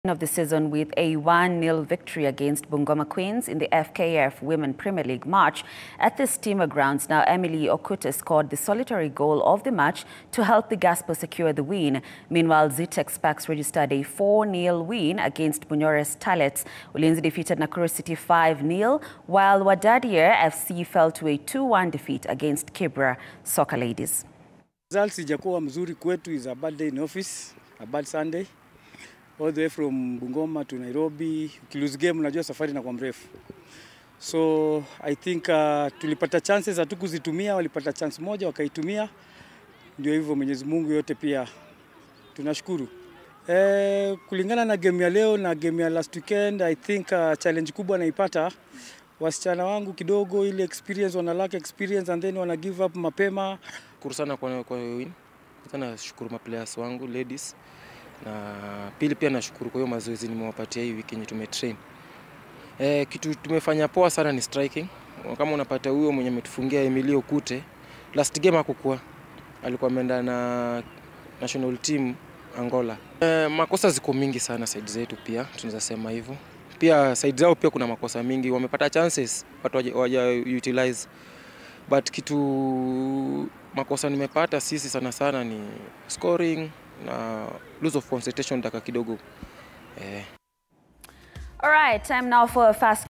Of the season with a 1-0 victory against Bungoma Queens in the FKF Women Premier League match at the Stima grounds. Now, Emily Okuta scored the solitary goal of the match to help the Gaspo secure the win. Meanwhile, Zitex Sparks registered a 4-0 win against Bunyore Starlets. Ulinzi defeated Nakuru City 5-0, while Wadadia FC fell to a 2-1 defeat against Kibra Soccer Ladies. Results ijakuwa mzuri kwetu is a bad day in office, a bad Sunday. All the way from Bungoma to Nairobi. Ukilose game unajua safari inakuwa mrefu. So I think tulipata chances hatukuzitumia, walipata chance moja wakaitumia. Ndio hivyo, Mwenyezi Mungu yote pia tunashukuru. Kulingana na game ya leo na game ya last weekend, I think challenge kubwa naipata wasichana wangu kidogo, ile experience, wana lack experience and then wana give up mapema. Shukuru sana kwa win. Sana shukuru ma players wangu ladies. Na pili pia nashukuru kwa hiyo mazoezi nimewapatia hii wiki yenye tumetrain. Kitu tumefanya poa sana ni striking. Kama unapata huyo mwenye ametufungia Emily Okute, last game hakukuwa. Alikuwa ameenda na national team Angola. Makosa ziko mingi sana side zetu pia, tunaweza sema hivyo. Pia side zao pia kuna makosa mingi, wamepata chances watu waja utilize. But kitu makosa nimepata sisi sana sana ni scoring na lose of concentration dakika kidogo. All right, time now for a fast